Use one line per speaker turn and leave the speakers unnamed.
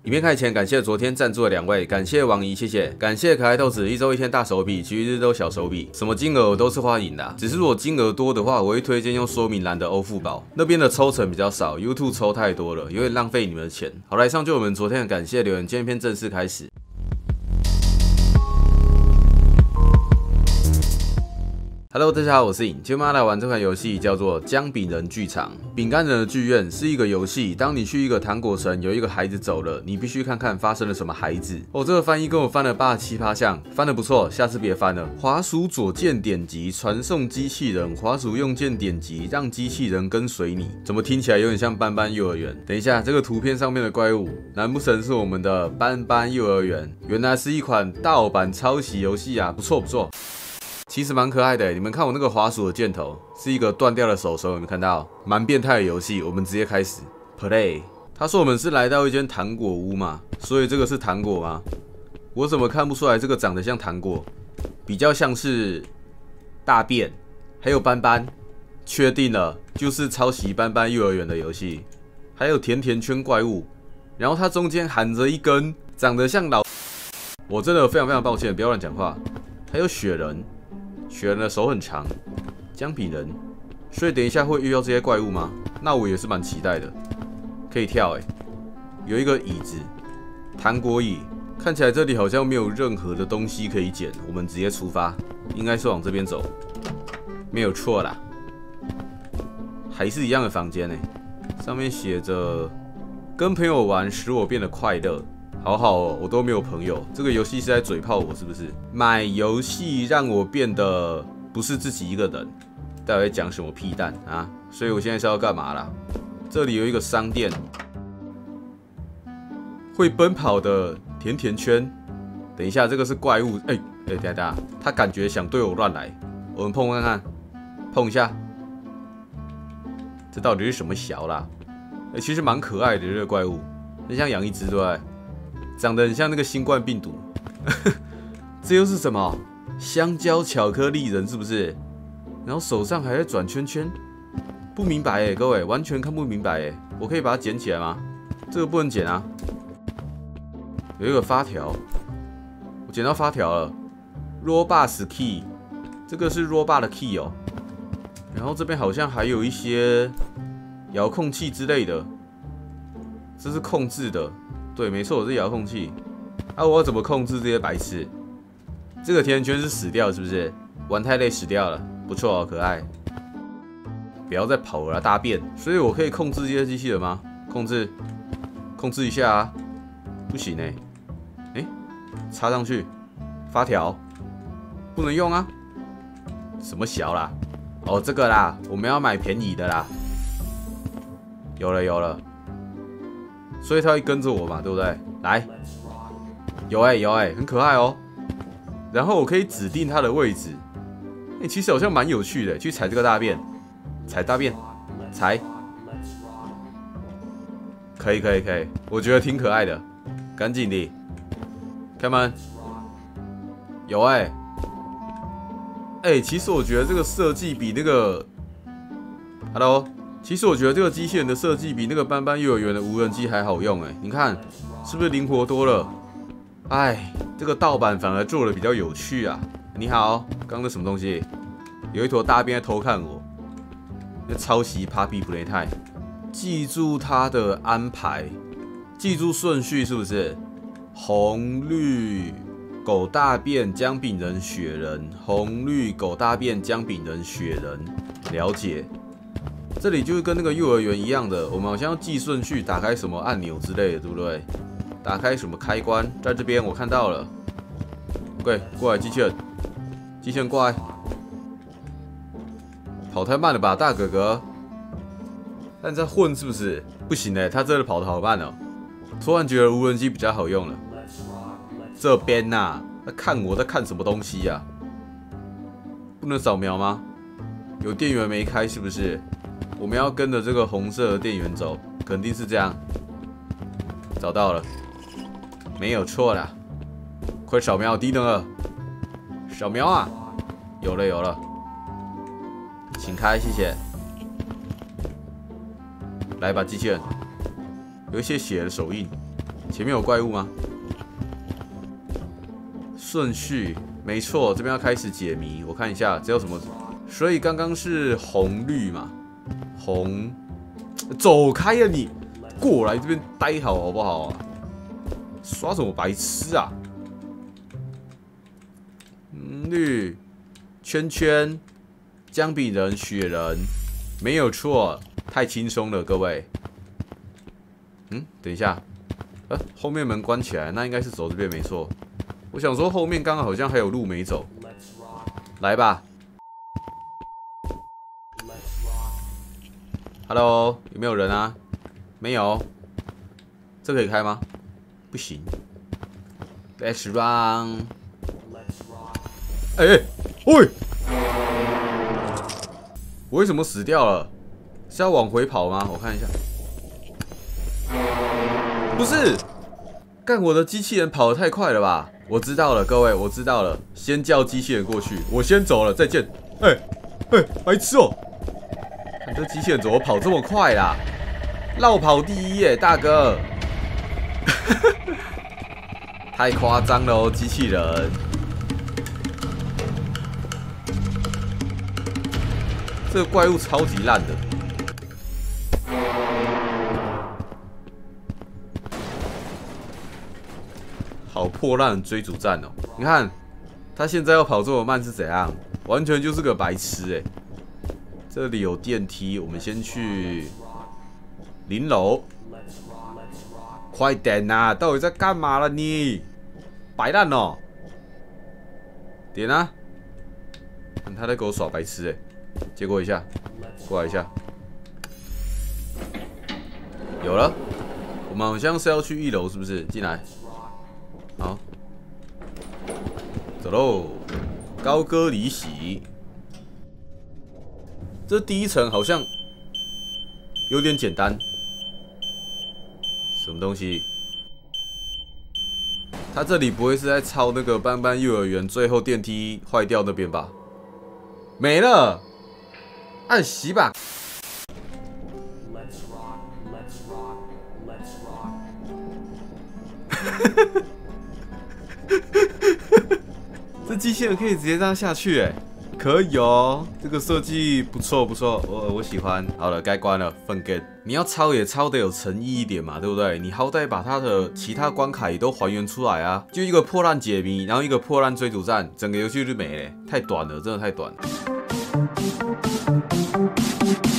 影片开始前，感谢昨天赞助的2位，感谢王怡，谢谢，感谢可爱豆子，1周1天大手笔，其余日都小手笔，什么金额我都是欢迎的，只是如果金额多的话，我会推荐用说明栏的欧付宝，那边的抽成比较少 ，YouTube 抽太多了，有点浪费你们的钱。好，来上就我们昨天的感谢留言，今天片正式开始。Hello， 大家好，我是影。今天来玩这款游戏叫做《姜饼人剧场》。饼干人的剧院是一个游戏，当你去一个糖果城，有一个孩子走了，你必须看看发生了什么孩子。哦，这个翻译跟我翻了87趴像，翻得不错，下次别翻了。滑鼠左键点击传送机器人，滑鼠右键点击让机器人跟随你。怎么听起来有点像斑斑幼儿园？等一下，这个图片上面的怪物，难不成是我们的斑斑幼儿园？原来是一款盗版抄袭游戏啊，不错不错。其实蛮可爱的，你们看我那个滑鼠的箭头是一个断掉的手手，有没有看到？蛮变态的游戏，我们直接开始 play。他说我们是来到一间糖果屋嘛，所以这个是糖果吗？我怎么看不出来这个长得像糖果？比较像是大便，还有斑斑。确定了，就是抄袭斑斑幼儿园的游戏。还有甜甜圈怪物，然后它中间含着一根长得像老……我真的非常抱歉，不要乱讲话。还有雪人。雪人的手很长，姜饼人，所以等一下会遇到这些怪物吗？那我也是蛮期待的。可以跳有一个椅子，糖果椅，看起来这里好像没有任何的东西可以捡，我们直接出发，应该是往这边走，没有错啦。还是一样的房间上面写着“跟朋友玩使我变得快乐”。好好哦，我都没有朋友。这个游戏是在嘴炮我是不是？买游戏让我变得不是自己一个人，到底在讲什么屁蛋啊？所以我现在是要干嘛啦？这里有一个商店，会奔跑的甜甜圈。等一下，这个是怪物。等一下，他感觉想对我乱来，我们碰看看，碰一下。这到底是什么小啦？其实蛮可爱的这个怪物，很像养一只对不对？长得很像那个新冠病毒，这又是什么？香蕉巧克力人是不是？然后手上还在转圈圈，不明白各位完全看不明白我可以把它捡起来吗？这个不能捡啊。有一个发条，我捡到发条了 ，Robust Key， 这个是 Robust 的 Key 哦。然后这边好像还有一些遥控器之类的，这是控制的。对，没错，我是遥控器。我要怎么控制这些白痴？这个甜甜圈是死掉是不是？玩太累死掉了，不错哦，可爱。不要再跑了啦，大便。所以我可以控制这些机器人吗？控制一下啊。不行插上去，发条不能用啊。什么小啦？哦，这个啦，我们要买便宜的啦。有了。所以他会跟着我嘛，对不对？来，有很可爱哦。然后我可以指定它的位置，其实好像蛮有趣的，去踩这个大便，踩，可以，我觉得挺可爱的，赶紧的，开门，有其实我觉得这个设计比那个 ，Hello。其实我觉得这个机器人的设计比那个斑斑幼儿园的无人机还好用你看是不是灵活多了？这个盗版反而做的比较有趣啊！你好，刚刚那什么东西？有一坨大便在偷看我，那抄袭 Papi Playtime， 记住它的安排，记住顺序是不是？红绿狗大便姜饼人雪人，红绿狗大便姜饼人雪人，了解。这里就是跟那个幼儿园一样的，我们好像要记顺序，打开什么按钮之类的，对不对？打开什么开关，在这边我看到了。对，过来，机器人过来。跑太慢了吧，大哥哥？但你在混是不是？不行他真的跑得好慢哦。突然觉得无人机比较好用了。这边他看我在看什么东西呀？不能扫描吗？有电源没开是不是？我们要跟着这个红色的电源走，肯定是这样。找到了，没有错啦！快扫描，低能儿，扫描啊！有了，请开，谢谢。来吧，机器人，有一些血的手印， 前面有怪物吗？顺序没错，这边要开始解谜。我看一下，只有什么？所以刚刚是红绿嘛？红，走开呀你！过来这边待好不好啊？刷什么白痴啊？绿，圈圈，姜饼人，雪人，没有错，太轻松了，各位。等一下，后面门关起来，那应该是走这边没错。我想说后面刚刚好像还有路没走，来吧。Hello， 有没有人啊？没有，这可以开吗？不行。Let's run。喂！我为什么死掉了？是要往回跑吗？我看一下。不是，干我的机器人跑得太快了吧？我知道了，各位，我知道了。先叫机器人过去，我先走了，再见。白痴哦！看这机器人怎么跑这么快啦？绕跑第一耶，大哥！太夸张了哦，机器人。这个怪物超级烂的。好破烂的追逐战哦！你看，他现在要跑这么慢是怎样？完全就是个白痴哎！这里有电梯，我们先去0楼。快点啊！到底在干嘛了你？白烂哦！点啊！看他在给我耍白痴哎！借过一下，过来一下。有了，我们好像是要去1楼，是不是？进来。好，走喽！高歌离席。这第一层好像有点简单。什么东西？他这里不会是在抄那个班班幼儿园最后电梯坏掉那边吧？没了，按洗吧。这机器人可以直接这样下去哎，可以哦，这个设计不错不错，我喜欢。好了，该关了，分根。你要抄也抄得有诚意一点嘛，对不对？你好歹把它的其他关卡也都还原出来啊，就一个破烂解谜，然后一个破烂追逐战，整个游戏就没了，太短了，真的太短了。